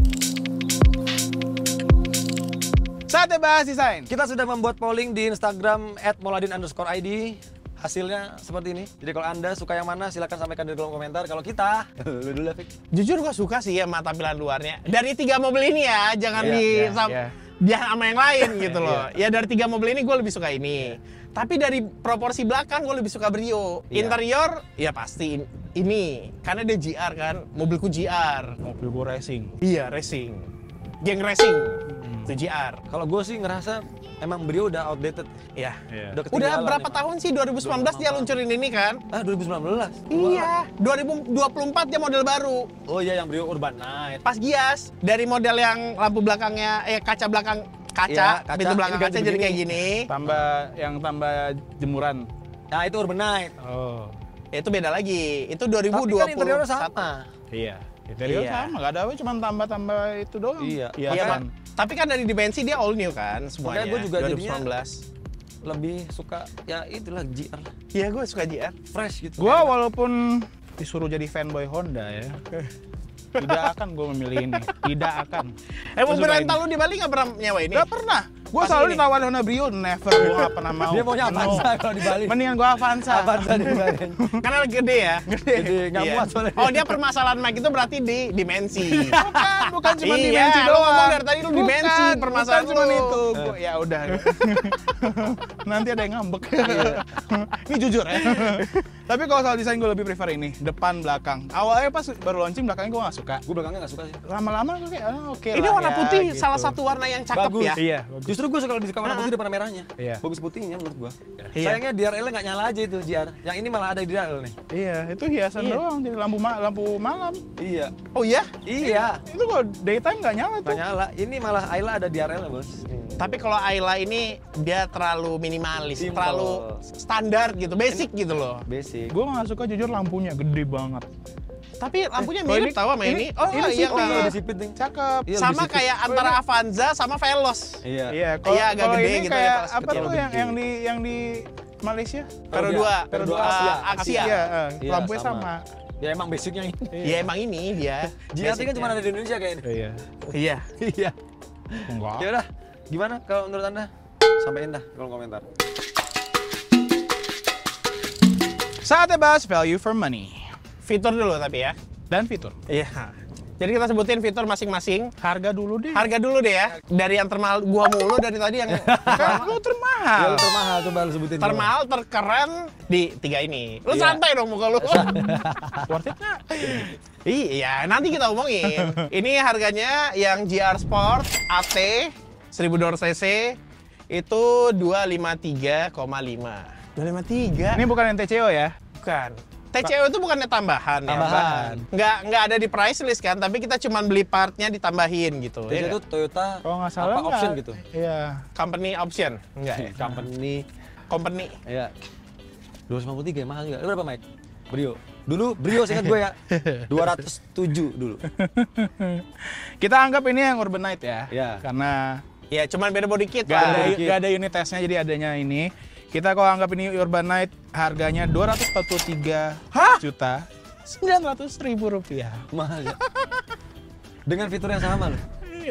Saatnya bahas desain. Kita sudah membuat polling di Instagram at moladin underscore id. Hasilnya seperti ini. Jadi kalau Anda suka yang mana silahkan sampaikan di kolom komentar. Kalau kita, lu dulu Fik. Jujur gua suka sih ya sama tampilan luarnya. Dari tiga mobil ini ya, jangan Iya, di iya, sam- iya. biar sama yang lain gitu loh. Ya dari tiga mobil ini gue lebih suka ini. Tapi dari proporsi belakang gue lebih suka Brio. Iya. Interior ya pasti in- ini, karena dia G R kan, mobilku G R. Mobil gue racing. Iya racing, geng racing, itu G R. Kalau gue sih ngerasa emang Brio udah outdated. Ya. Iya. Udah Udah ketinggalan berapa emang. tahun sih? dua ribu sembilan belas dia luncurin ini kan? Ah, dua ribu sembilan belas. Iya, dua ribu dua puluh empat dia model baru. Oh iya, yang Brio Urban Night. Pas Gias, dari model yang lampu belakangnya, eh kaca belakang, kaca, Iya, kaca. pintu belakang Ini ganti kaca jadi begini. kayak gini. Tambah yang tambah jemuran. Nah, itu Urban Night. Oh. Ya, itu beda lagi. Itu dua ribu Tapi dua kan puluh interiornya satu. sama. Iya. Interior Iya. sama, nggak ada apa, cuma tambah-tambah itu doang. Iya. Iya, Iya, kan? Pak. Tapi kan dari dimensi dia all new kan semuanya. Makanya gua juga dua ribu sembilan belas. Lebih suka ya itulah G R lah. Iya, gue suka G R. Fresh gitu. Gua walaupun disuruh jadi fanboy Honda ya, tidak akan gue memilih ini. Tidak akan. Eh, mobil Gua suka rental ini. lu di Bali nggak pernah nyewa ini? Nggak pernah. Gue Pas selalu ini. ditawarin Honda Brio, never. Gue nggak pernah mau. Dia maunya Avanza No. kalau di Bali. Mendingan gue Avanza. Avanza di Bali. Karena gede ya. Gede, nggak Iya. muat soalnya. Oh, dia permasalahan Mike itu berarti di dimensi. Bukan, bukan cuma Iya, dimensi lu doang. ngomong dari tadi lu dimensi, Bukan, permasalahan bukan cuma lu. itu. Gua- ya udah. Nanti ada yang ngambek. Ini jujur ya. Tapi kalau soal desain gue lebih prefer ini, depan belakang. Awalnya pas baru launching belakangnya gue nggak suka. Gue belakangnya nggak suka sih. Lama-lama gue kayak ah, oke Ini lah warna ya, putih gitu. salah satu warna yang cakep Bagus. ya. Iya, bagus. Justru gue suka lebih suka warna putih daripada merahnya. Iya. Bagus putihnya menurut gue. Iya. Sayangnya D R L-nya nggak nyala aja itu G R. Yang ini malah ada di D R L nih. Iya, itu hiasan Iya. doang, jadi lampu ma lampu malam. Iya. Oh iya? Iya. Itu kalau daytime nggak nyala tuh. Nggak nyala. Ini malah Ayla ada D R L-nya bos. Tapi kalau Ayla ini dia terlalu minimalis, Simple. terlalu standar gitu, basic gitu loh. Basic. Gue nggak suka jujur lampunya gede banget. Tapi lampunya kalau mirip ini- tahu sama ini. ini- Oh ini iya sih, kan. oh, Ada sipit nih. Cakep. Iya, Sama lebih sipit. kayak antara Avanza sama Veloz. Iya. Iya, kalau Iya, agak kalau gede ini gitu ya, kayak pas apa kecil. tuh yang Gede. yang di yang di Malaysia? Pero dia. dua, Pero dua Ah, Asia. Axia. Iya, eh, Iya, lampunya sama. sama. Ya emang basicnya ini. Ya emang ini dia. G R T kan cuma ada di Indonesia kayaknya. Iya. Iya. Iya. Enggak. Ya udah. Gimana kalau menurut Anda? Sampaikan dah di kolom komentar. Saatnya bahas value for money Fitur dulu tapi ya. dan fitur. Iya. Jadi kita sebutin fitur masing-masing. Harga dulu deh. Harga dulu deh ya. Dari yang termahal gua mulu dari tadi yang Kan lu Ya termahal. lu termahal coba lu sebutin. dulu. termahal, terkeren di tiga ini. Lu Iya. santai dong muka lu. Worth it nggak? Iya, nanti kita omongin. Ini harganya yang G R Sport A T seribu dua ratus cc itu dua ratus lima puluh tiga koma lima. dua ratus lima puluh tiga? Ini bukan yang T C O ya? Bukan. T C O itu bukannya tambahan, Tambahan. ya? Nggak, nggak ada di price list kan, tapi kita cuma beli partnya ditambahin gitu. T C ya itu nggak? Toyota Kalau nggak salah apa nggak- option gitu. Iya. Company option. Enggak ya? Company. Company. Iya. dua ratus lima puluh tiga mahal juga. Lu berapa, Mike? Brio. Dulu Brio seingat gue ya. dua ratus tujuh dulu. Kita anggap ini yang Urban Night ya. Iya. Karena Ya, cuman beda body kit. Gak ada, Pak. dikit. gak ada unit testnya, jadi adanya ini. Kita kalau anggap ini Urban Night, harganya dua ratus empat puluh tiga juta sembilan ratus ribu rupiah. Mahal ya. Dengan fitur yang sama loh.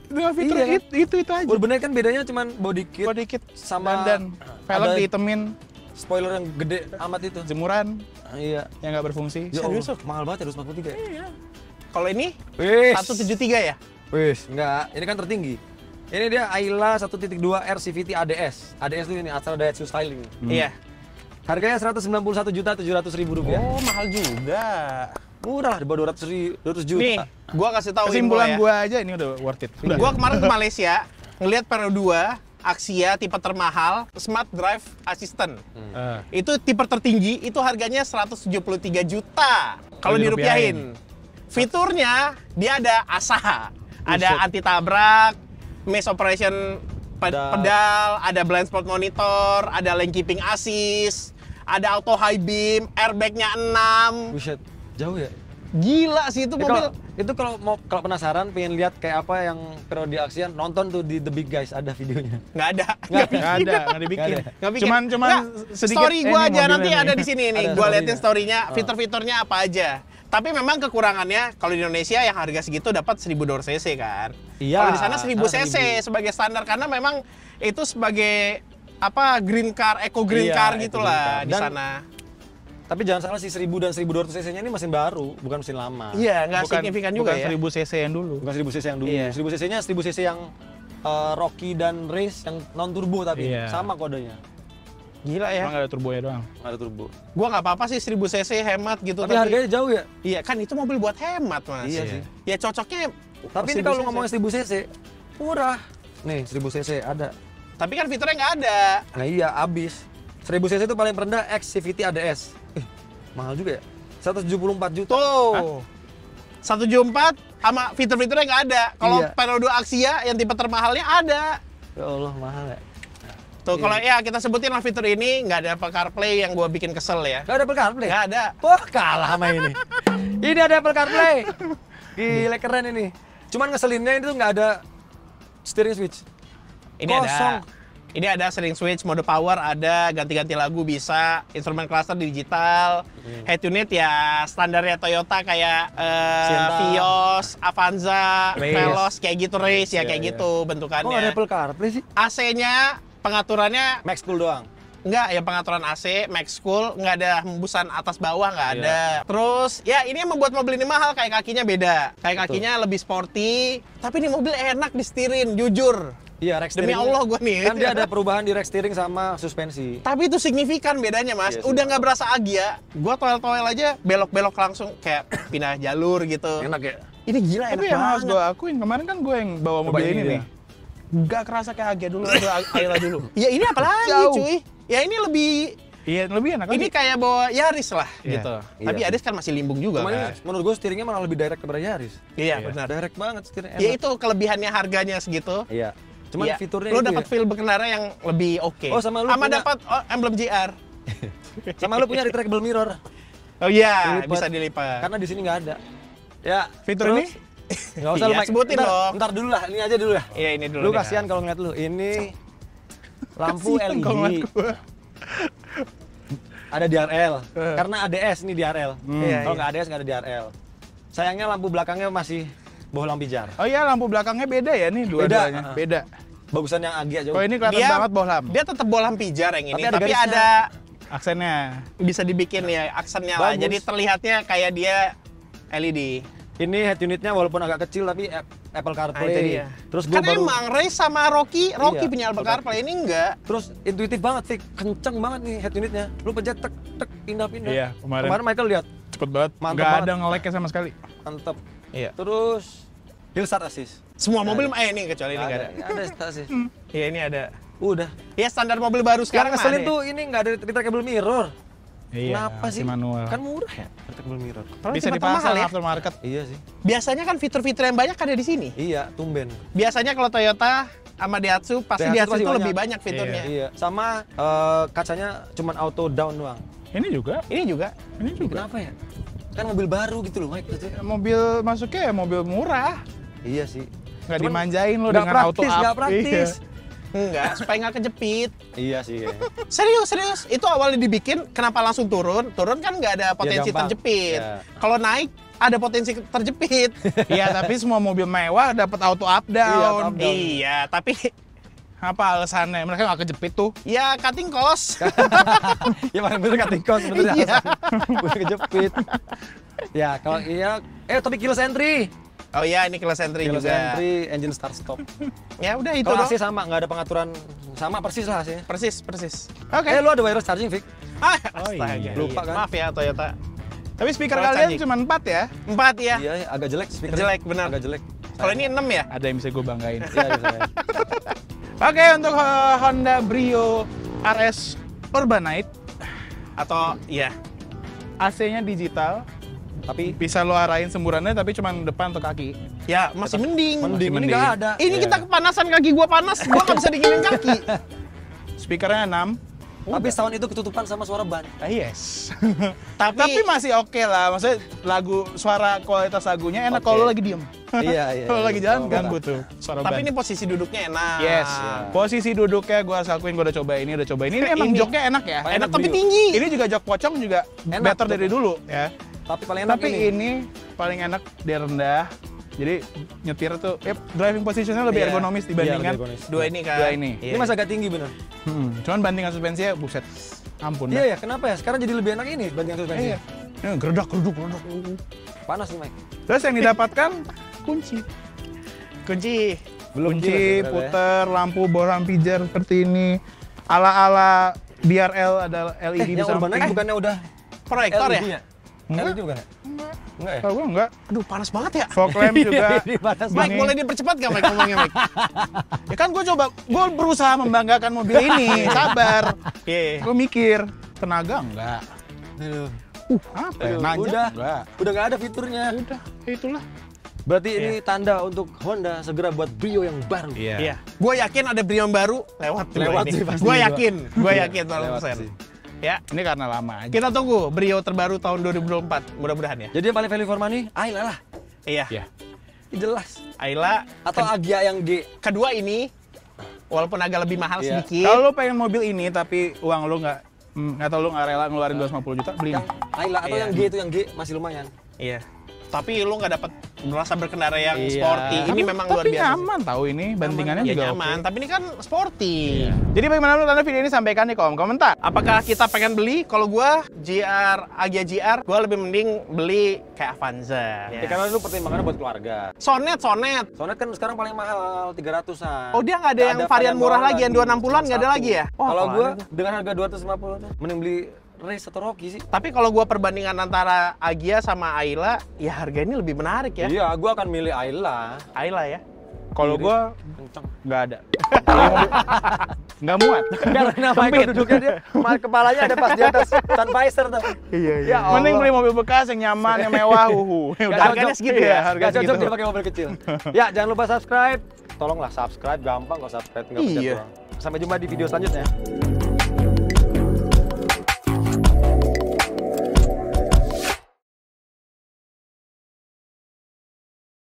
Dengan fitur Iya kan? itu, itu itu aja. Bener kan bedanya cuman body kit Body kit sama dan, dan velg ada dihitemin, spoiler yang gede amat itu. jemuran Ah, iya. yang nggak berfungsi. Ya Serius, Allah, mahal banget ya dua ratus empat puluh tiga ya? Iya. Kalau ini Wis. seratus tujuh puluh tiga ya? Wis, enggak. Ini kan tertinggi. Ini dia Ayla satu titik dua R C V T A D S. A D S itu ini Ultra Daihatsu Styling. Iya. Harganya seratus sembilan puluh satu juta tujuh ratus ribu rupiah. Oh, mahal juga. Murah, di bawah dua ratus ribu, dua ratus juta. Nih, gua kasih tahu info Kesimpulan ya. gua aja ini udah worth it. Udah. Gua kemarin ke Malaysia, ngelihat Pero dua Axia tipe termahal, Smart Drive Assistant. Ah. Itu tipe tertinggi, itu harganya seratus tujuh puluh tiga juta. Kalau Kalau dirupiahin. Fiturnya dia ada A S A, ada Buset. anti tabrak, maze operation pe- Pedal. pedal, ada blind spot monitor, ada lane keeping assist, ada auto high beam, airbagnya enam. Buset, jauh ya? Gila sih itu Eh, mobil. kalau, itu kalau mau kalau penasaran pengen lihat kayak apa yang periode aksian, nonton tuh di The Big Guys ada videonya. Nggak ada. Nggak Nggak ada, nggak dibikin. Nggak Nggak bikin. Cuman cuman Nggak, sedikit. story eh, gua ini aja mobilnya nanti nih. ada di sini nih. Ada Gua liatin story-nya. storynya, Oh. fitur-fiturnya apa aja. Tapi memang kekurangannya kalau di Indonesia yang harga segitu dapat seribu dua ratus cc kan. Iya, Kalau di sana seribu sana cc seribu. sebagai standar karena memang itu sebagai apa green car, eco green Iya, car eco gitulah green car. di Dan- sana. Tapi jangan salah sih seribu dan seribu dua ratus cc-nya ini mesin baru, bukan mesin lama. Iya, nggak Bukan- signifikan juga bukan ya. seribu cc yang dulu. Bukan seribu cc yang dulu. Iya. seribu cc-nya seribu cc yang eh, Rocky dan Race yang non turbo tapi Iya. sama kodenya. Gila ya. Emang nggak ada turbonya doang. Nggak ada turbo. Gua nggak apa-apa sih seribu cc hemat gitu. Tapi harganya jauh ya? Iya kan itu mobil buat hemat mas. Iya sih. Ya cocoknya. Tapi ini seribu kalau cc. ngomongin seribu cc, murah. Nih, seribu cc ada. Tapi kan fiturnya nggak ada. Nah iya, abis. seribu cc itu paling rendah X C V T A D S. Eh, mahal juga ya? seratus tujuh puluh empat juta. Tuh. seratus tujuh puluh empat sama fitur-fiturnya nggak ada. Kalau Iya. Pero dua Axia yang tipe termahalnya ada. Ya Allah, mahal ya. Tuh kalau ya kita sebutin lah fitur ini nggak ada Apple CarPlay yang gua bikin kesel ya. Nggak ada Apple CarPlay? Nggak ada. Wah, kalah sama ini. Ini ada Apple CarPlay. Gila, keren ini. Cuman ngeselinnya itu nggak ada steering switch. Ini Kosong. ada. Ini ada steering switch, mode power ada, ganti-ganti lagu bisa, instrumen cluster digital, head unit ya standarnya Toyota kayak eh, Sienna. Vios, Avanza, Race. Veloz kayak gitu race ya Iya, kayak iya. gitu Kok nggak ada bentukannya. Apple CarPlay sih? A C-nya pengaturannya Max Cool doang. enggak ya pengaturan A C, Max Cool, nggak ada hembusan atas bawah nggak Iya. ada. Terus ya ini yang membuat mobil ini mahal kayak kakinya beda, kayak Betul. kakinya lebih sporty, tapi ini mobil enak disetirin jujur. Iya, rack Demi steering. Allah gua nih. Kan dia ada perubahan di rack steering sama suspensi. Tapi itu signifikan bedanya mas, Iya sih. udah nggak berasa Agya. Gua toel-toel aja belok-belok langsung kayak pindah jalur gitu. Enak ya? Ini gila enak Tapi yang harus banget. gue akuin kemarin kan gue yang bawa Coba mobil ini ini dia. nih. Gak kerasa kayak Agya dulu, ada Ayla dulu. Ya ini apa lagi Jauh. cuy? Ya ini lebih, Iya lebih enak ini lagi. kayak bawa Yaris lah Iya. gitu. Iya Tapi sih. Yaris kan masih limbung juga Cuman kan. ini menurut gue steeringnya malah lebih direct kepada Yaris. Iya Iya. benar. Direct banget steeringnya. Ya itu kelebihannya harganya segitu. Iya. Cuman Ya, fiturnya lo itu dapat ya. feel berkendara yang lebih oke. Oh, sama lu punya- dapat oh, emblem J R. Sama lu punya retractable mirror. Oh iya, Dilipat. bisa dilipat. Karena di sini nggak ada. Ya, Fitur terus- ini? Nggak usah Iya, lu Mike. sebutin ntar, dong. Ntar dulu lah, ini aja dulu ya. Iya ini dulu. Lu nih. kasihan kalau ngeliat lu. Ini lampu Kasihan L E D. kalau ngeliat gua. Ada D R L. Karena A D S nih D R L. Iya, Kalau iya. nggak A D S nggak ada D R L. Sayangnya lampu belakangnya masih bohlam pijar. Oh iya lampu belakangnya beda ya nih dua-duanya. Beda. Beda. Bagusan yang Agya jauh. Oh ini kelihatan Dia- banget bohlam. Dia tetap bohlam pijar yang ini, Tapi ada tapi garisnya. ada Aksennya. bisa dibikin ya aksennya lah. Bagus. Jadi terlihatnya kayak dia L E D. Ini head unitnya walaupun agak kecil tapi Ap- Apple Nah, CarPlay. itu dia. Terus gua Kan baru emang Race sama Rocky, Rocky Iya, punya Apple Apple CarPlay ini enggak. terus intuitif banget sih, kenceng banget nih head unitnya. Lu pencet tek tek pindah-pindah. Iya, kemarin. Kemarin Michael lihat, Cepet banget. Mantap Nggak banget. ada nge-lag-nya sama sekali. mantep. Iya. Terus hill start assist. Semua mobil eh ini kecuali ini enggak ada. Nggak ada start assist. Iya ini ada. Udah. Ya standar mobil baru Sekarang sekarang ngeselin ada. tuh ini nggak ada retractable mirror. Iya, Kenapa masih sih? manual. Kan murah ya retractable mirror. Kalau Bisa tipe dipasang mahal ya. aftermarket. Iya sih. Biasanya kan fitur-fitur yang banyak ada di sini. Iya, tumben. Biasanya kalau Toyota sama Daihatsu pasti Daihatsu Daihatsu pasti itu banyak. lebih banyak fiturnya. Iya. Sama eh, kacanya cuman auto down doang. Ini juga. Ini juga. Ini Ini juga. kenapa ya? Kan mobil baru gitu loh, Mike. Itu. Mobil masuknya ya mobil murah. Iya sih. Nggak Cuman dimanjain lo nggak dengan praktis, auto up. nggak praktis. Iya. Enggak, supaya nggak kejepit. Iya sih kayaknya. Serius, serius. Itu awalnya dibikin, kenapa langsung turun? Turun kan nggak ada potensi gampang. terjepit. Ya. Kalau naik, ada potensi terjepit. Iya, tapi semua mobil mewah dapat auto up Iya, down. up down. Iya, tapi Apa alasannya? Mereka nggak kejepit tuh. ya cutting cost. Ya paling bener cutting cost bener Iya. Udah kejepit. Ya kalau iya, eh tapi keyless entry. Oh iya, ini kelas entry Keyless juga. entry, engine start stop. Ya udah itu Kalau dong. A C sama, nggak ada pengaturan sama persis lah A C. Persis, persis. Oke. Eh lu ada wireless charging, Vic? Ah, Oh astaga. iya. Lupa kan? Maaf ya Toyota. Tapi speaker Kelas kalian charging. cuma empat ya? Empat ya. Iya, agak jelek speaker. Jelek, benar. Agak jelek. Kalau ini enam ya? Ada yang bisa gue banggain. Iya, bisa. Oke, untuk uh, Honda Brio R S Urbanite, Atau iya. A C-nya digital, Tapi bisa lo arahin semburannya tapi cuma depan atau kaki. Ya, masih mending. mending, ini mending. nggak ada. Ini Iya. kita kepanasan, kaki gua panas, gua nggak bisa dinginin kaki. Speakernya enam. Tapi sound itu ketutupan sama suara ban. Ah, yes. Tapi, Tapi masih oke lah, maksudnya lagu, suara kualitas lagunya enak Oke. kalau lo lagi diem. Iya, iya. Kalau lagi jalan Oh, ganggu tuh suara tapi ban. ini posisi duduknya enak. Yes, Iya. posisi duduknya gue harus akuin, gue udah coba ini, udah coba ini. Ini emang Ini. joknya enak ya. Paling Enak enak tapi Brio. tinggi. Ini juga jok pocong juga Enak, better jok dari dulu ya. Tapi paling enak Tapi ini. ini paling enak di rendah. Jadi nyetir tuh, ya, driving positionnya lebih Iya. ergonomis Iya, dibandingkan lebih ergonomis. Dua ini kan. Dua ini. Iya. Ini masih agak tinggi bener. Hmm, cuman bandingan suspensinya buset. Ampun Iya dah. ya, kenapa ya? Sekarang jadi lebih enak ini banding suspensi. Iya. Ini gerdak, geruduk, geruduk. Panas nih, Mike. Terus yang didapatkan kunci. Kunci. Belum kunci, jelas ya, berapa ya? puter, lampu boram pijar seperti ini. Ala-ala B R L ada L E D Eh, di yang samping. Urbanite bukannya udah Proyektor ya? L E D-nya? Enggak. L E D bukan ya? Enggak ya? Tahu gua enggak. Aduh, panas banget ya. Fog lamp juga. Ini panas Mike, Ini. boleh dipercepat gak Mike ngomongnya, Mike? Ya kan gue coba, gue berusaha membanggakan mobil ini, sabar. Iya. Gue mikir, tenaga enggak. Aduh. Uh, apa ya? Aduh, Nanjak udah. enggak. Udah nggak ada fiturnya. Udah, ya itulah. Berarti ini tanda untuk Honda segera buat Brio yang baru. Iya. Gue yakin ada Brio yang baru lewat tuh Lewat ini. sih pasti Gue gua. yakin, gue Iya, yakin seratus lewat persen. sih. Ya, Ini karena lama aja. kita tunggu Brio terbaru tahun dua ribu dua puluh empat, mudah-mudahan ya. Jadi yang paling value for money, Ayla lah. Iya. Iya. Jelas. Ayla Atau Agya yang G. kedua ini walaupun agak lebih mahal Iya. sedikit. Kalau lo pengen mobil ini tapi uang lo nggak, hmm, atau lo nggak rela ngeluarin dua ratus lima puluh juta, beli Yang ini. Ayla atau Iya. yang G itu yang G masih lumayan. Iya. Tapi lu nggak dapat merasa berkendara yang Iya. sporty. Ini Tapi- memang luar tapi biasa. nyaman tahu ini, bandingannya ya, juga nyaman, oke. tapi ini kan sporty. Jadi bagaimana menurut anda video ini, sampaikan di kolom komentar. Apakah kita pengen beli? Kalau gua G R, Agya G R, gua lebih mending beli kayak Avanza. Ya, karena lu pertimbangannya buat keluarga. Sonet, Sonet. Soalnya kan sekarang paling mahal tiga ratusan. Oh, dia nggak ada yang varian murah lagi, yang dua ratus enam puluhan nggak ada lagi ya? Oh, Kalau kalau gua ada. dengan harga dua ratus lima puluh tuh mending beli Race atau Rocky sih. Tapi kalau gua perbandingan antara Agya sama Ayla, ya harga ini lebih menarik ya. Iya, gua akan milih Ayla. Ayla ya. Kalau Kiri. gue Kenceng. nggak ada, nggak muat. Karena Michael duduknya dia, ma- kepalanya ada pas di atas Sun Visor tuh. Iya, Ya Allah. Mending beli mobil bekas yang nyaman, yang mewah, uhu. Nggak Udah harganya cocok. segitu Iya, ya. harga Gak cocok segitu. dia pakai mobil kecil. Ya, jangan lupa subscribe. Tolonglah subscribe, gampang kok subscribe, tinggal pencet Iya. doang. Sampai jumpa di video selanjutnya.